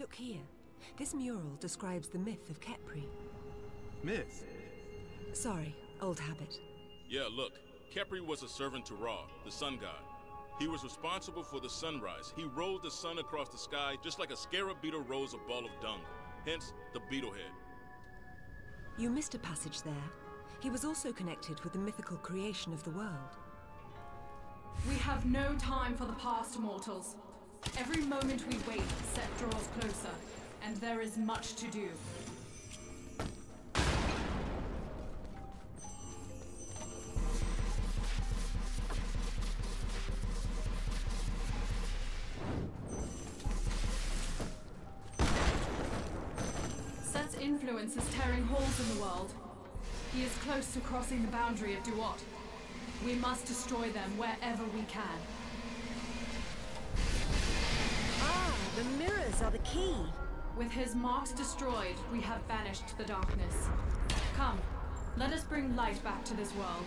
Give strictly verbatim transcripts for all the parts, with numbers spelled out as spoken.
Look here. This mural describes the myth of Khepri. Myth? Sorry, old habit. Yeah, look. Khepri was a servant to Ra, the sun god. He was responsible for the sunrise. He rolled the sun across the sky just like a scarab beetle rolls a ball of dung. Hence, the beetle head. You missed a passage there. He was also connected with the mythical creation of the world. We have no time for the past, mortals. Every moment we wait, Set draws closer, and there is much to do. Set's influence is tearing holes in the world. He is close to crossing the boundary of Duat. We must destroy them wherever we can. Ah, the mirrors are the key. With his marks destroyed, we have banished the darkness. Come, let us bring light back to this world.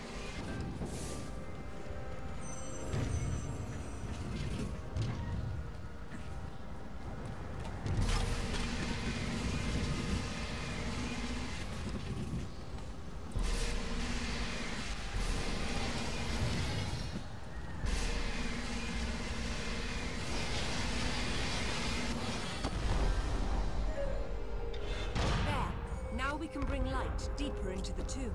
We can bring light deeper into the tomb.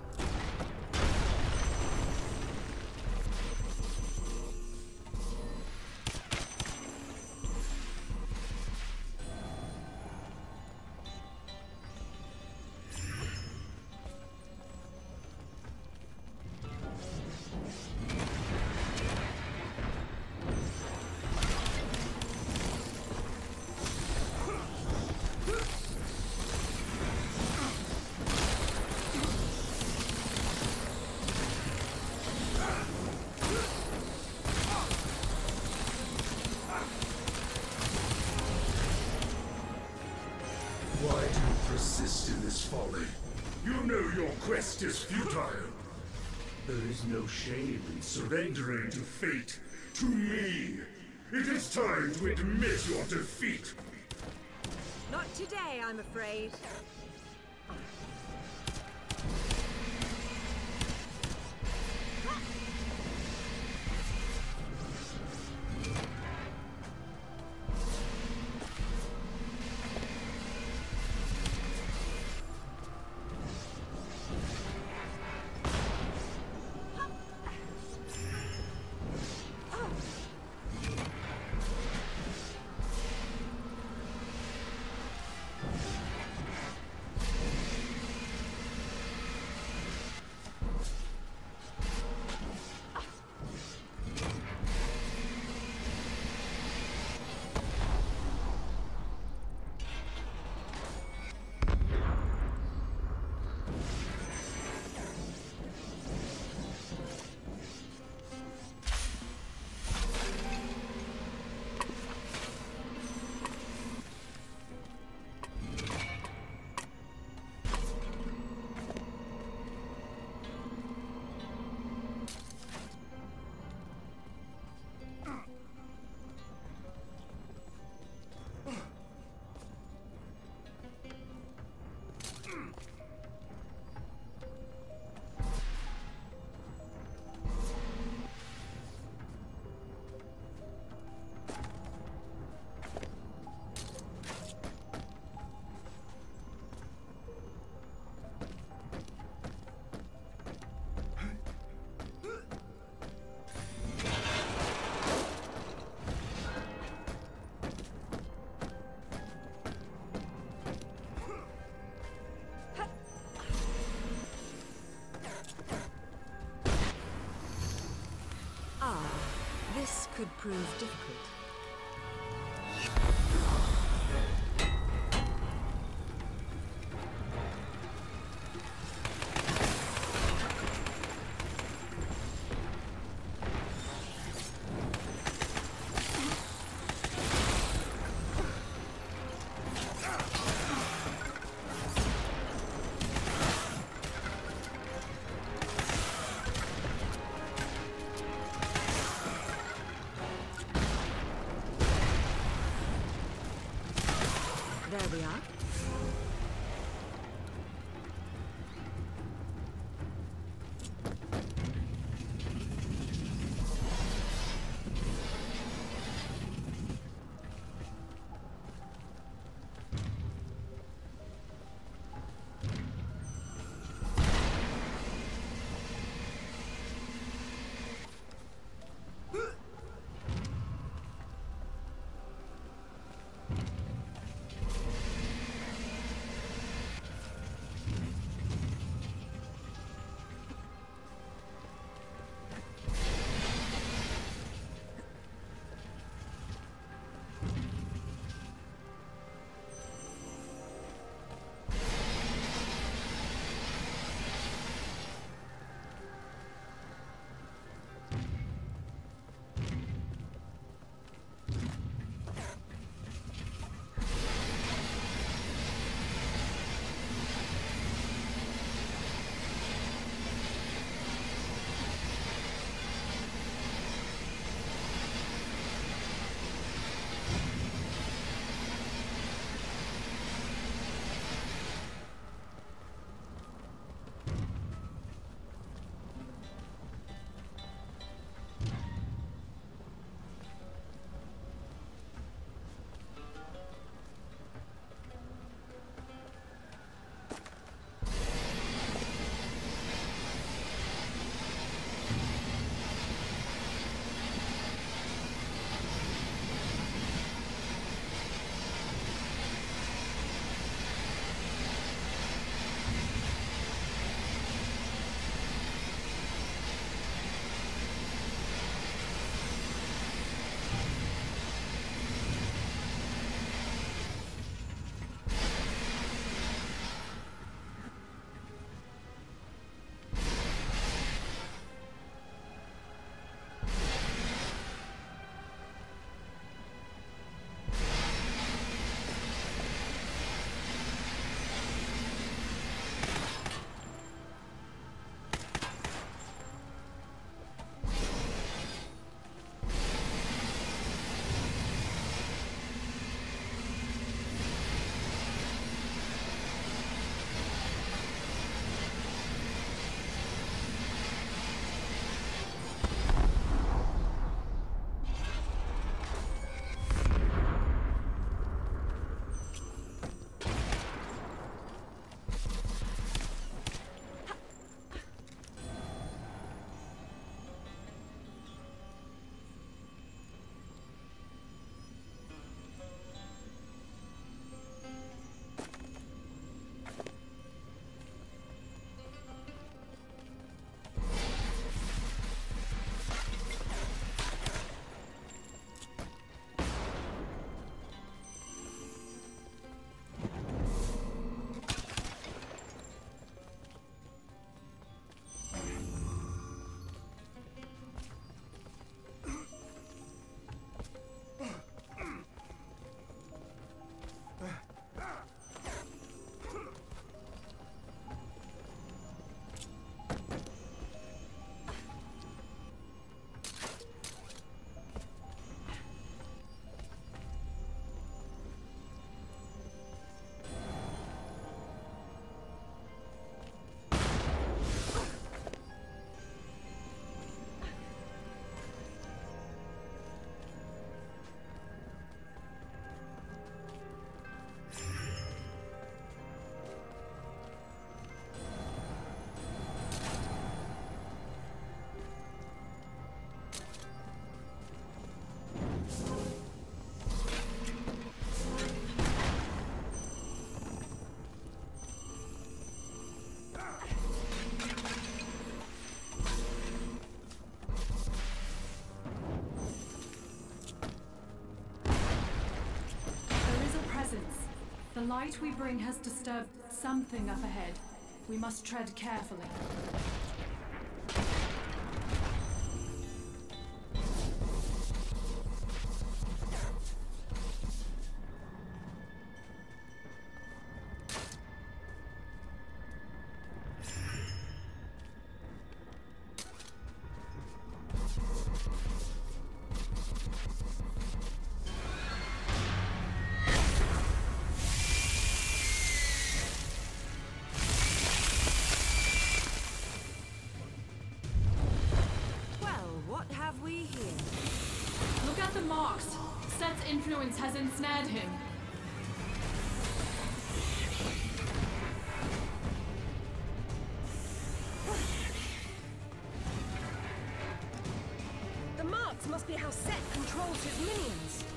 Why do you persist in this folly? You know your quest is futile. There is no shame in surrendering to fate, to me. It is time to admit your defeat. Not today, I'm afraid. This could prove difficult. light we bring has disturbed something up ahead. We must tread carefully. Set's influence has ensnared him. The marks must be how Set controls his minions.